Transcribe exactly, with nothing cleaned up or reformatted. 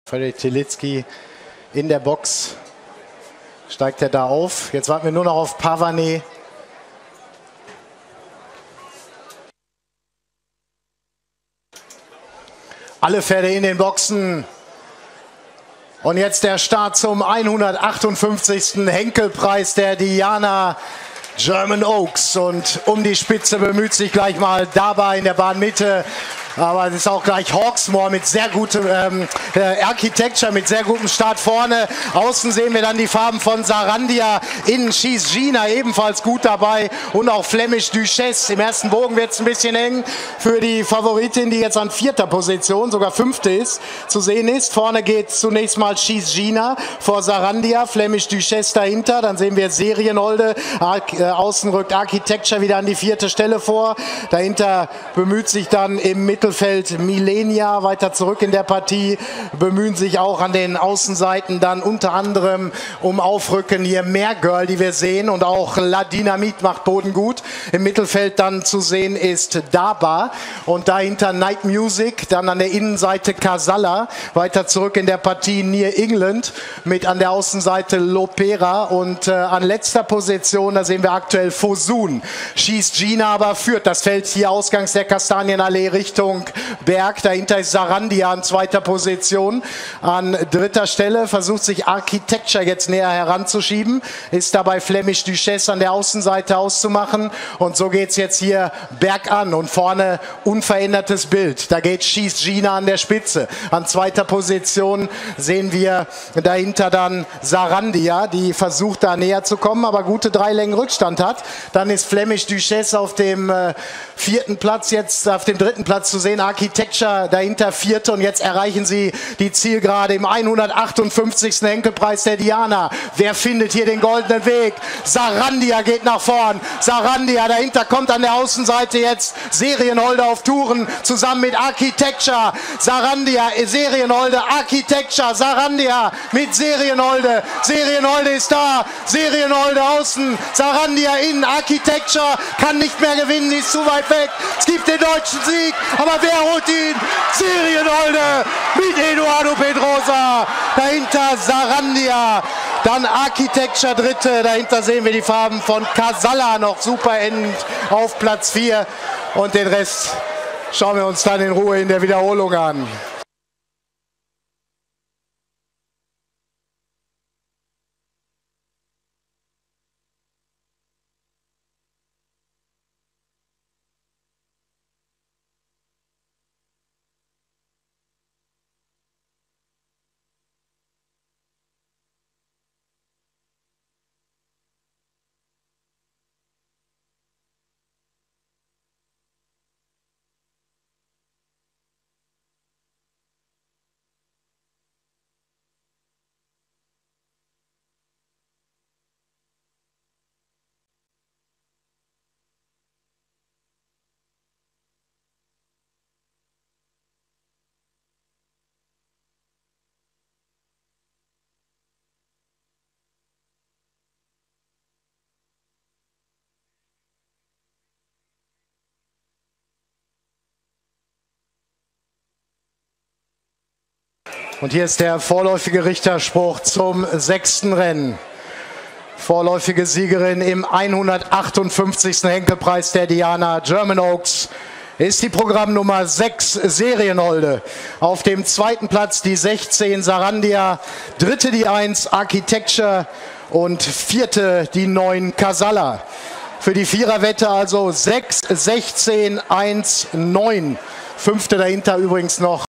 Frederik Tilitzky in der Box. Steigt er da auf. Jetzt warten wir nur noch auf Pavane. Alle Pferde in den Boxen. Und jetzt der Start zum hundertachtundfünfzigsten Henkelpreis der Diana German Oaks. Und um die Spitze bemüht sich gleich mal Daba in der Bahnmitte. Aber es ist auch gleich Hawksmoor mit sehr gutem ähm, äh, Architecture, mit sehr gutem Start vorne. Außen sehen wir dann die Farben von Sarandia. Innen schießt Gina ebenfalls gut dabei. Und auch Flemish Duchesse. Im ersten Bogen wird es ein bisschen eng für die Favoritin, die jetzt an vierter Position, sogar fünfte ist, zu sehen ist. Vorne geht zunächst mal schießt Gina vor Sarandia. Flemish Duchesse dahinter. Dann sehen wir Serienholde. Äh, außen rückt Architecture wieder an die vierte Stelle vor. Dahinter bemüht sich dann im Mittelfeld Mittelfeld Millenia weiter zurück in der Partie, bemühen sich auch an den Außenseiten dann unter anderem um Aufrücken. Hier mehr Girl, die wir sehen, und auch La Dynamite macht Boden gut. Im Mittelfeld dann zu sehen ist Daba und dahinter Night Music, dann an der Innenseite Casalla, weiter zurück in der Partie Near England mit an der Außenseite Lopera und äh, an letzter Position, da sehen wir aktuell Fosun. Schießt Gina, aber führt das Feld hier ausgangs der Kastanienallee Richtung Berg. Dahinter ist Sarandia an zweiter Position. An dritter Stelle versucht sich Architecture jetzt näher heranzuschieben. Ist dabei Flemish Duchesse an der Außenseite auszumachen. Und so geht es jetzt hier bergan. Und vorne unverändertes Bild. Da geht schießt Gina an der Spitze. An zweiter Position sehen wir dahinter dann Sarandia, die versucht da näher zu kommen, aber gute drei Längen Rückstand hat. Dann ist Flemish Duchesse auf dem äh, vierten Platz, jetzt auf dem dritten Platz zu sehen. Architecture dahinter vierte, und jetzt erreichen sie die Zielgerade im hundertachtundfünfzigsten Henkelpreis der Diana. Wer findet hier den goldenen Weg? Sarandia geht nach vorn. Sarandia dahinter kommt an der Außenseite jetzt Serienholde auf Touren zusammen mit Architecture. Sarandia, Serienholde, Architecture, Sarandia mit Serienholde. Serienholde ist da. Serienholde außen. Sarandia innen. Architecture kann nicht mehr gewinnen, ist zu weit weg. Es gibt den deutschen Sieg. Aber wer holt ihn? Serienholde mit Eduardo Pedrosa. Dahinter Sarandia. Dann Architecture dritte. Dahinter sehen wir die Farben von Casalla noch super endend auf Platz vier. Und den Rest schauen wir uns dann in Ruhe in der Wiederholung an. Und hier ist der vorläufige Richterspruch zum sechsten Rennen. Vorläufige Siegerin im hundertachtundfünfzigsten Henkelpreis der Diana German Oaks ist die Programmnummer sechs Serienholde. Auf dem zweiten Platz die sechzehn Sarandia, dritte die eins Architecture und vierte die neun Casalla. Für die Viererwette also sechs, sechzehn, eins, neun. Fünfte dahinter übrigens noch